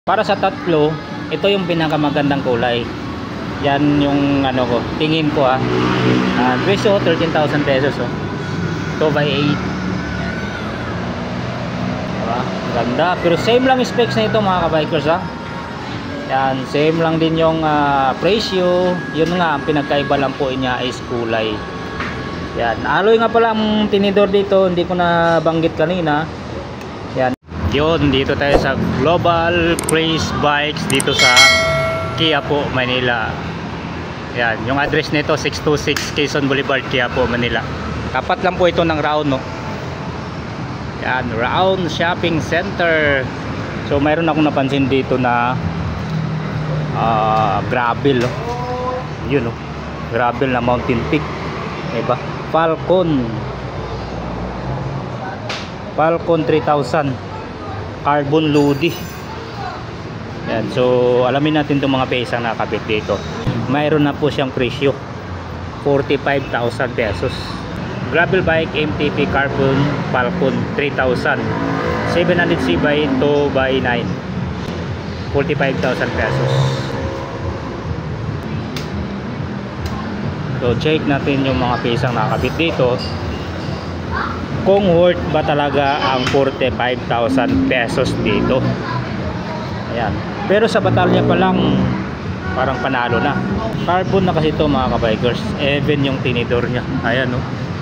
Para sa tatlo, ito yung pinakamagandang kulay. Yan yung ano ko, tingin ko presyo 13,000 pesos 2x8. Diba? Ganda, pero same lang specs na ito mga kabikers Yan, same lang din yung presyo. Yun nga, ang pinagkaiba lang po niya is kulay. Yan, alloy nga pala ang tinidor dito, hindi ko na banggit kanina. Yan. Yun, dito tayo sa Global Craze Bikes dito sa Quiapo, Manila. Yan, yung address nito 626 Quezon Boulevard, Quiapo, Manila. Tapat lang po ito ng Round, Yan, Round Shopping Center. So mayroon akong napansin dito na gravel, Yun, gravel na Mountain Peak. Diba? Falcon 3000 carbon Lodi. Yan, so alamin natin itong mga pesang nakabit dito. Mayroon na po siyang presyo 45,000 pesos. Gravel bike MTP carbon Falcon 3000 700C by 2x9 45,000 pesos. So check natin yung mga pesang nakabit dito kung worth ba talaga ang 45,000 pesos dito. Ayan, pero sa batalya pa lang parang panalo na. Carbon na kasi ito mga kabikers. Even yung tinidor nya, ayan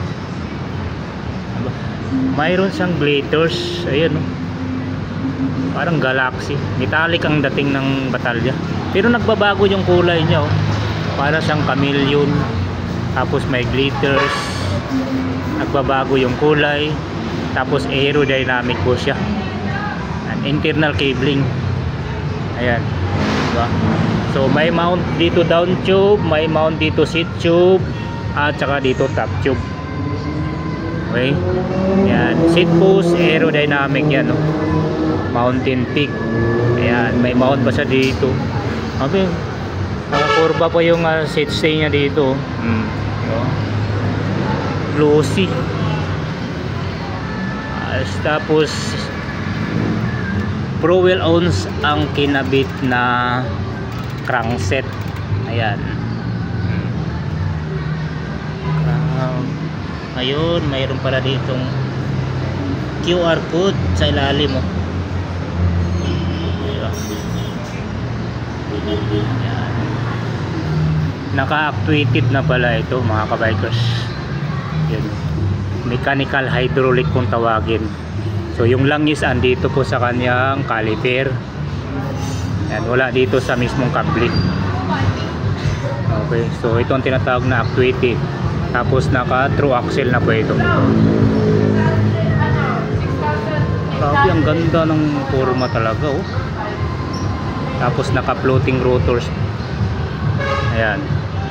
mayroon siyang glitters. Ayan parang galaxy, metallic ang dating ng batalya, pero nagbabago yung kulay nya para siyang chameleon. Tapos may glitters, nagbabago yung kulay. Tapos aerodynamic po siya. And internal cabling. Ayan, diba? So may mount dito down tube, may mount dito seat tube, at saka dito top tube. Okay, yan, seat post aerodynamic yan Mountain Peak. Ayan, may mount pa siya dito. Okay, nakakurba pa yung seat stay nya dito. Glossy. Tapos Pro Wheel owns ang kinabit na crankset. Ayan. Ayun, mayroon pala ditong QR code sa ilalim Ayan. Naka-actuated na pala ito mga kabikers. Yan. Mechanical hydraulic kung tawagin. So yung langis andito po sa kanyang caliper. Yan, wala dito sa mismong kable. Okay, so ito ang tinatawag na actuated. Tapos naka true axle na po ito. Grabe, ang ganda ng forma talaga Tapos naka floating rotors. Ayan.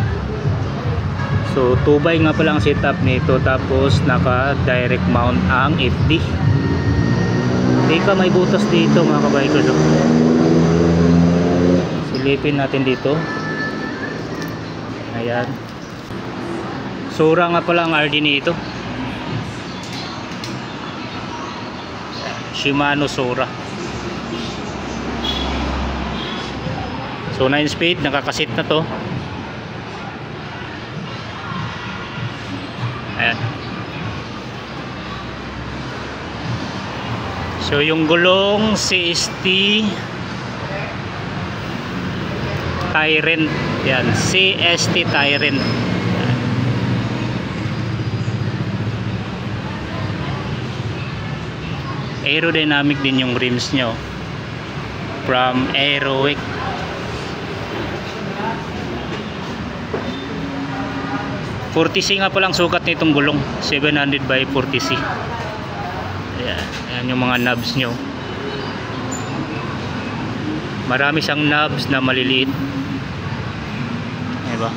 So 2x nga pala ang setup nito. Tapos naka direct mount ang FD. Teka, may butas dito mga kabikers. Silipin natin dito. Ayan. Sura nga pala ang RD nito. Shimano Sura. So 9 speed, nakakasit na to. Ayan. So yung gulong CST Tyrant. Yan, CST Tyrant. Aerodynamic din yung rims nyo from Aerowick. .40C nga palang sukat nitong gulong, 700 by 40C. Ayan, ayan yung mga knobs nyo. Marami siyang knobs na maliliit. Diba?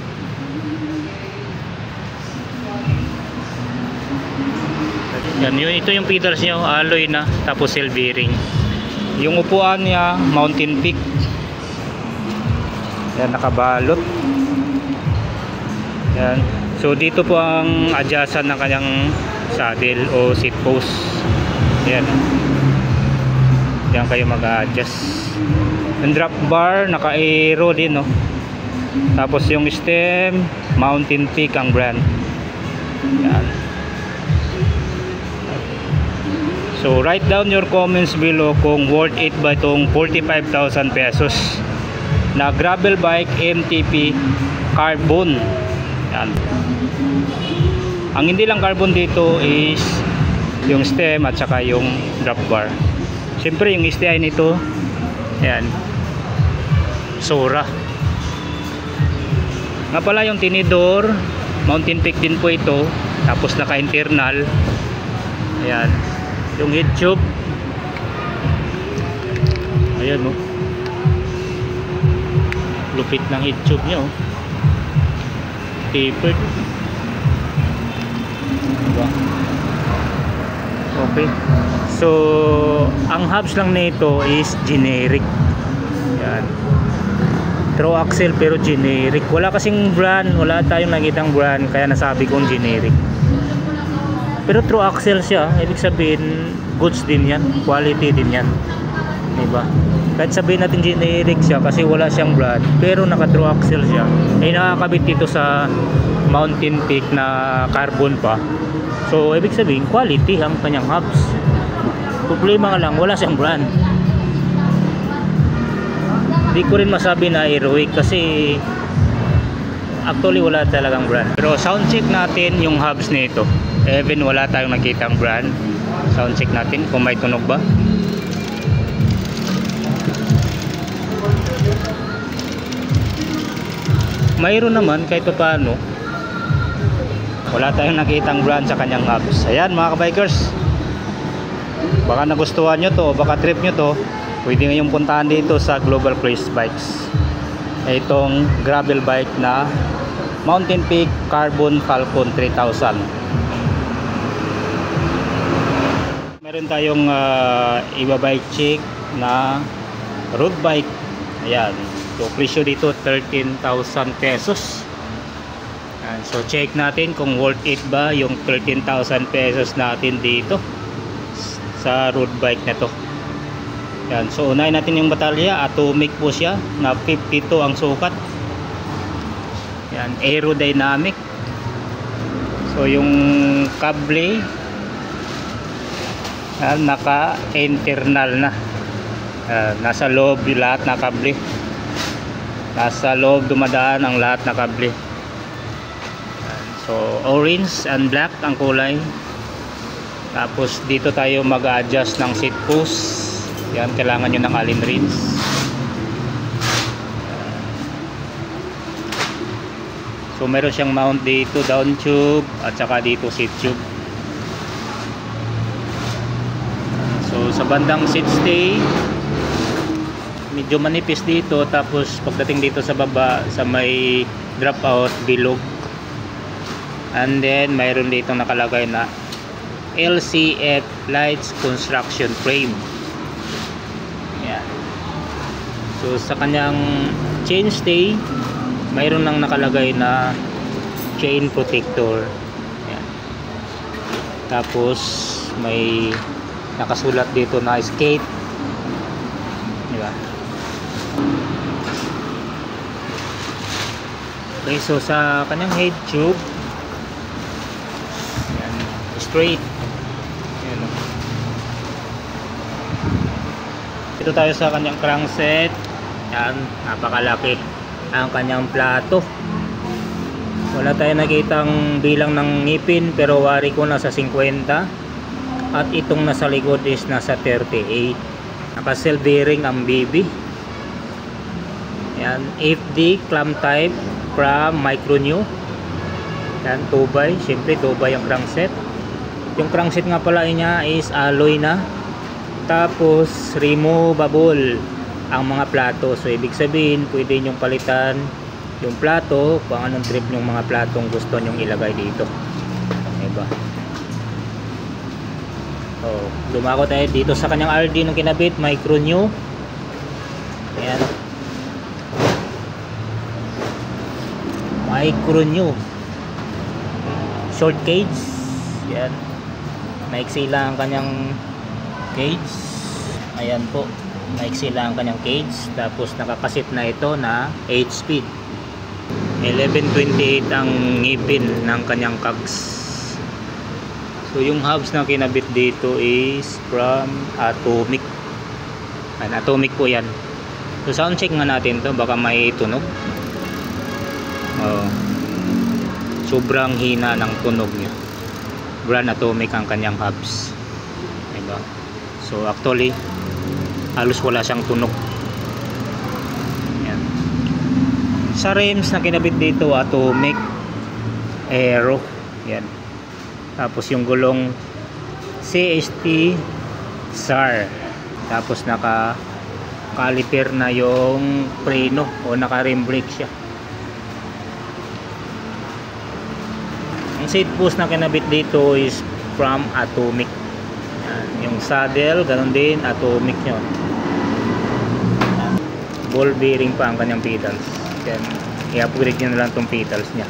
Yan, ito yung pedals nyo, alloy na, tapos cell bearing. Yung upuan niya, Mountain Peak. Yan, nakabalot. Yan. So dito po ang adjustan ng kanyang saddle o seat post. Yan. Diyan kayo mag-adjust. Yung drop bar naka-aero din, no. Tapos yung stem, Mountain Peak ang brand. Yan. So write down your comments below kung worth it ba itong 45,000 pesos na gravel bike MTP carbon. Yan. Ang hindi lang carbon dito is yung stem at saka yung drop bar. Siyempre yung STI nito, yan, Sora. Nga pala yung tinidor, Mountain Peak din po ito. Tapos naka internal. Ayan. Yung head tube, ayan, no. Lupit ng head tube nya, oh. Tapered, diba? Okay. So ang hubs lang nito is generic. Yan, throw axle pero generic. Wala kasing brand, wala tayong nakitang brand, kaya nasabi kong generic. Pero through axle siya, ibig sabihin goods din yan, quality din yan, diba? Kahit sabihin natin generic siya kasi wala siyang brand, pero naka through axle siya, ay nakakabit dito sa Mountain Peak na carbon pa. So ibig sabihin quality ang kanyang hubs. Problema nga lang, wala siyang brand. Hindi ko rin masabi na heroic kasi actually wala talagang brand. Pero sound check natin yung hubs nito. Even wala tayong nakitang brand, sound check natin kung may tunog ba. Mayroon naman kahit pa paano. Wala tayong nakitang brand sa kanyang hubs. Ayan mga kabikers, baka nagustuhan nyo to, baka trip nyo to, pwede ngayong puntahan dito sa Global Craze Bikes. Itong gravel bike na Mountain Peak Carbon Falcon 3000. Meron tayong iba-bike check na road bike. Ayan. So presyo dito 13,000 pesos. Ayan. So check natin kung worth it ba yung 13,000 pesos natin dito sa road bike na to. Ayan. So unahin natin yung batalya. Atomic po siya na 52 ang sukat. Ayan. Aerodynamic. So yung kable naka internal na, nasa loob yung lahat na kable, nasa loob dumadaan ang lahat na kable. So orange and black ang kulay. Tapos dito tayo mag-adjust ng seat post. Yan, kailangan nyo ng allen rings. So meron siyang mount dito, down tube, at saka dito seat tube. So sa bandang seat stay, medyo manipis dito. Tapos pagdating dito sa baba, sa may drop out, bilog. And then mayroon dito nakalagay na LCF Lights Construction Frame. Yan. So sa kanyang chain stay, mayroon nang nakalagay na chain protector. Yan. Tapos may nakasulat dito na skate, diba? Okay, so sa kanyang head tube, yan, straight. Yan. Dito tayo sa kanyang crankset. Yan, napakalaki ang kanyang plato. Wala tayo nakitang bilang ng ngipin, pero wari ko nasa 50. At itong nasa likod is nasa 38. Naka self bearing ang BB. Yan, FD clamp type from Micro New. Yan, 2x, syempre 2x yung crankset. Yung crankset nga pala niya is alloy na. Tapos removable ang mga plato. So ibig sabihin pwede nyong palitan yung plato kung anong trip yung mga platong gusto nyong ilagay dito, diba? So dumako tayo dito sa kanyang RD nung kinabit, Micro New. Ayan, Micro New short cage. Yan, maiksi lang ang kanyang cage. Ayan po, maiksi lang ang kanyang cage. Tapos nakakasit na ito na 8 speed. 1128 ang ngipin ng kanyang cogs. So yung hubs na kinabit dito is from Atomic. Atomic po yan. So sound check nga natin to, baka may tunog. Sobrang hina ng tunog niya. Brand Atomic ang kanyang hubs, diba? So actually halos wala siyang tunog. Yan. Sa rims na kinabit dito, Atomic Aero. Yan. Tapos yung gulong CST SAR. Tapos naka caliper na yung preno o naka rim brake siya. Ang seat post na kinabit dito is from Atomic. Yung saddle ganun din, Atomic yun. Ball bearing pa ang kanyang pedals. Then i-upgrade nyo na lang tong pedals nya,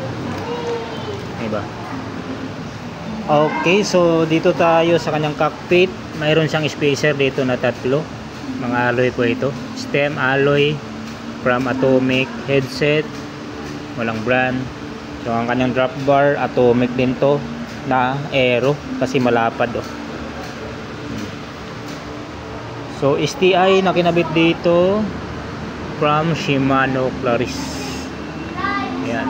diba? Okay, so dito tayo sa kanyang cockpit. Mayroon siyang spacer dito na tatlo. Mga alloy po ito. Stem alloy from Atomic. Headset, walang brand. So ang kanyang drop bar, Atomic din to na Aero kasi malapad oh. So STI na kinabit dito from Shimano Claris. Yan.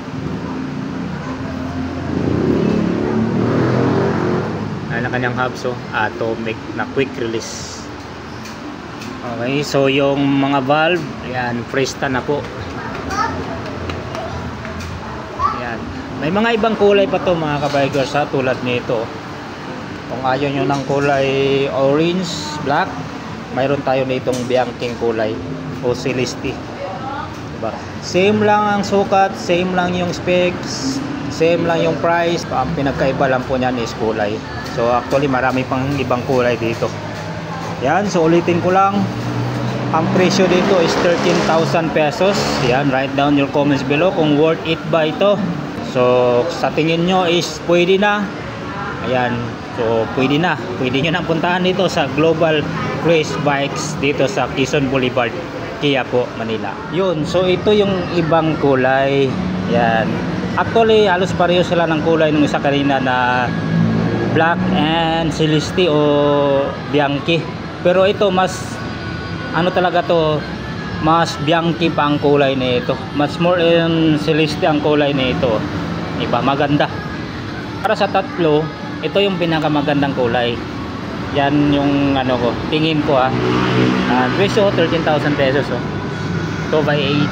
Ang kanyang hubs oh, Atomic na quick release. Okay, so yung mga valve, ayan, Presta na po. Ayan. May mga ibang kulay pa to mga kabikers ha, tulad nito. Kung ayaw nyo ng kulay orange, black, mayroon tayo nitong Bianching kulay o Celeste. Diba? Same lang ang sukat, same lang yung specs, same lang yung price. Ang pinagkaiba lang po niyan is kulay. So actually marami pang ibang kulay dito. Yan, so ulitin ko lang. Ang presyo dito is 13,000 pesos. Yan, write down your comments below kung worth it ba ito. So sa tingin nyo is pwede na. Ayan, so pwede na. Pwede nyo nang puntahan dito sa Global Race Bikes dito sa Quezon Boulevard, Kia po, Manila. Yun, so ito yung ibang kulay. Yan. Actually, halos pareho sila ng kulay nung isa kanina na black and Celeste o Bianchi. Pero ito mas ano talaga to, mas Bianchi pa ang kulay nito. Mas more in Celeste ang kulay nito. Iba, maganda. Para sa tatlo, ito yung pinakamagandang kulay. Yan yung ano ko, tingin ko ha. Presyo 13,000 pesos oh. 2x8.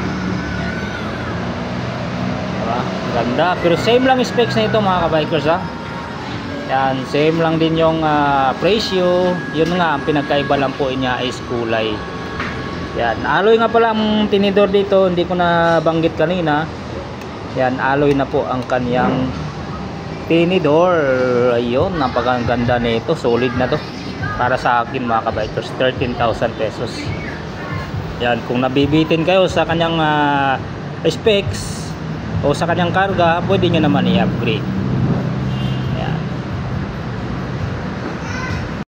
Diba? Ganda. Pero same lang specs na ito mga kabikers ha. Yan, same lang din yung presyo. Yun nga, ang pinagkaiba lang po niya is kulay. Yan, alloy nga pala ang tinidor dito, hindi ko na banggit kanina. Yan, alloy na po ang kanyang tinidor. Ayun, napakaganda nito, solid na to. Para sa akin mga kabikers, 13,000 pesos. Yan, kung nabibitin kayo sa kanyang specs o sa kanyang karga, pwede nyo naman i-upgrade.